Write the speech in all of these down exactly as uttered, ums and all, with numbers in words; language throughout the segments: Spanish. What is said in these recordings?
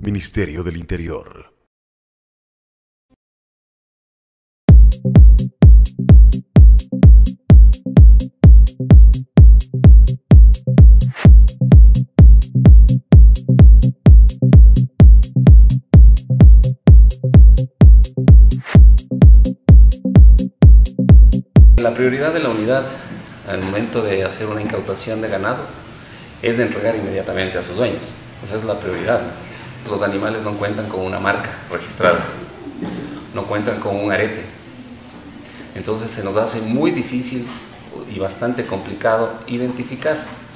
Ministerio del Interior. La prioridad de la unidad al momento de hacer una incautación de ganado es de entregar inmediatamente a sus dueños. Esa es la prioridad. Los animales no cuentan con una marca registrada, no cuentan con un arete. Entonces se nos hace muy difícil y bastante complicado identificar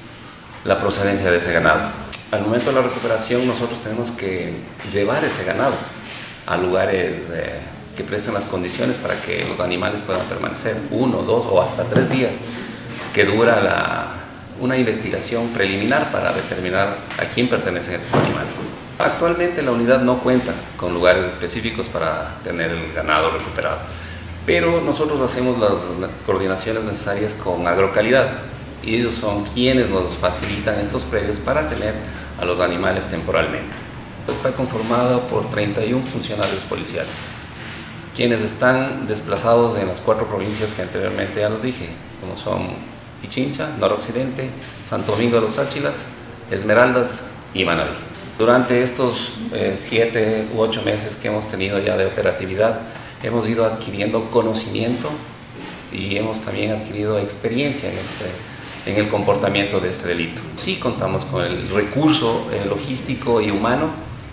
la procedencia de ese ganado. Al momento de la recuperación nosotros tenemos que llevar ese ganado a lugares eh, que presten las condiciones para que los animales puedan permanecer uno, dos o hasta tres días que dura la, una investigación preliminar para determinar a quién pertenecen estos animales. Actualmente la unidad no cuenta con lugares específicos para tener el ganado recuperado, pero nosotros hacemos las coordinaciones necesarias con Agrocalidad y ellos son quienes nos facilitan estos predios para tener a los animales temporalmente. Está conformada por treinta y uno funcionarios policiales, quienes están desplazados en las cuatro provincias que anteriormente ya los dije, como son Pichincha, Noroccidente, Santo Domingo de los Áchilas, Esmeraldas y Manabí. Durante estos eh, siete u ocho meses que hemos tenido ya de operatividad, hemos ido adquiriendo conocimiento y hemos también adquirido experiencia en, este, en el comportamiento de este delito. Sí contamos con el recurso eh, logístico y humano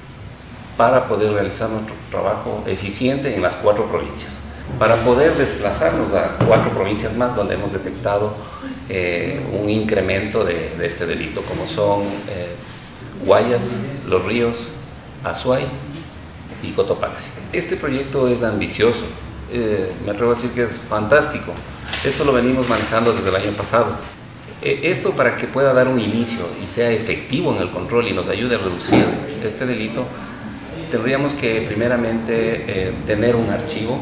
para poder realizar nuestro trabajo eficiente en las cuatro provincias, para poder desplazarnos a cuatro provincias más donde hemos detectado eh, un incremento de, de este delito, como son eh, Guayas, Los Ríos, Azuay y Cotopaxi. Este proyecto es ambicioso, eh, me atrevo a decir que es fantástico. Esto lo venimos manejando desde el año pasado. Eh, esto para que pueda dar un inicio y sea efectivo en el control y nos ayude a reducir este delito, tendríamos que primeramente eh, tener un archivo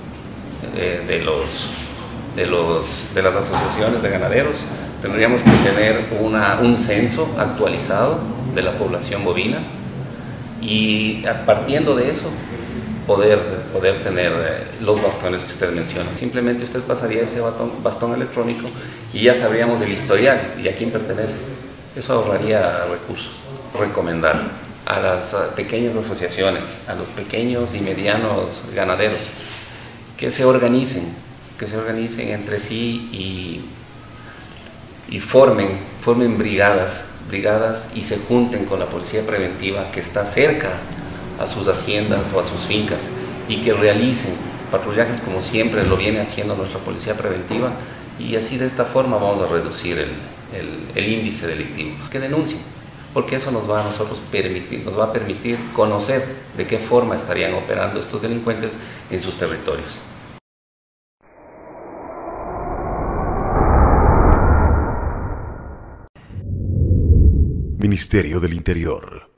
eh, de, los, de, los, de las asociaciones de ganaderos, tendríamos que tener una, un censo actualizado de la población bovina y partiendo de eso poder, poder tener eh, los bastones que usted menciona. Simplemente usted pasaría ese bastón, bastón electrónico y ya sabríamos el historial y a quién pertenece. Eso ahorraría recursos. Recomendar a las pequeñas asociaciones, a los pequeños y medianos ganaderos, que se organicen, que se organicen entre sí y, y formen, formen brigadas, brigadas y se junten con la policía preventiva que está cerca a sus haciendas o a sus fincas y que realicen patrullajes como siempre lo viene haciendo nuestra policía preventiva y así de esta forma vamos a reducir el, el, el índice delictivo. Que denuncien, porque eso nos va a nosotros permitir, nos va a permitir conocer de qué forma estarían operando estos delincuentes en sus territorios. Ministerio del Interior.